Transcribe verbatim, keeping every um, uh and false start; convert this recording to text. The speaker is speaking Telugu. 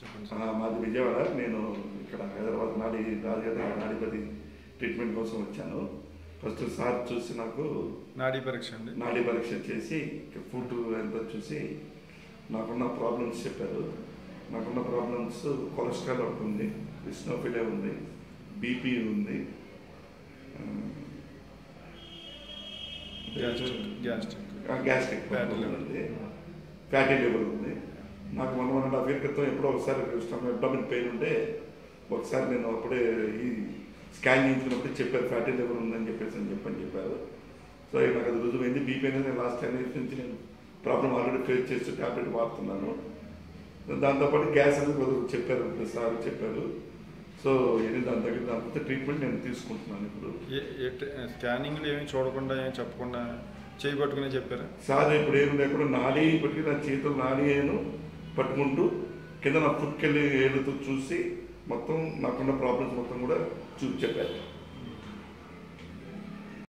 చెప్పండి ఆ, సార్. మాది విజయవాడ. నేను ఇక్కడ హైదరాబాద్ నాడి రాజగారి నాడిపతి ట్రీట్మెంట్ కోసం వచ్చాను. ఫస్ట్ సార్ చూసి నాకు నాడీ పరీక్ష అండి. నాడీ పరీక్ష చేసి ఫుడ్ ఎంత చూసి నాకున్న ప్రాబ్లమ్స్ చెప్పారు. నాకున్న ప్రాబ్లమ్స్ కొలెస్ట్రాల్ ఒకటి ఉంది, ఇస్నోఫిలియా ఉంది, బీపీ ఉంది, gastric gastric gastric fatty liver ఉంది, ఫ్యాటీ లివర్ ఉంది. నాకు one one and half year క్రితం ఎప్పుడో ఒకసారి అబ్డామిన్ పెయిన్ ఉంటే ఒకసారి నేను అప్పుడే ఈ స్కాన్ చేయించుకున్నప్పుడు చెప్పారు ఫ్యాటీ లివర్ ఉందని చెప్పేసి అని చెప్పని చెప్పారు. సో నాకు అది రుజువైంది. బీపీ అనేది నేను లాస్ట్ టెన్ ఇయర్స్ నుంచి నేను ప్రాబ్లం ఆల్రెడీ ఫేస్ చేస్తూ ట్యాబ్లెట్ వాడుతున్నాను. దాంతోపాటు గ్యాస్ అనేది కొద్దిగా చెప్పారు, సార్ చెప్పారు. సో ఇది దాని దగ్గర దానితో ట్రీట్మెంట్ నేను తీసుకుంటున్నాను ఇప్పుడు. స్కానింగ్లు ఏమి చూడకుండా ఏమి చెప్పకుండా చేయి పట్టుకునే చెప్పారా సార్? ఇప్పుడు ఏమి లేకుండా నాడీ ఇప్పటికీ నా చేతులు నాడీ ఏను పట్టుకుంటూ కింద నా ఫుట్కి వెళ్ళి ఏడుతూ చూసి మొత్తం నాకున్న ప్రాబ్లమ్స్ మొత్తం కూడా చూసి చెప్పారు.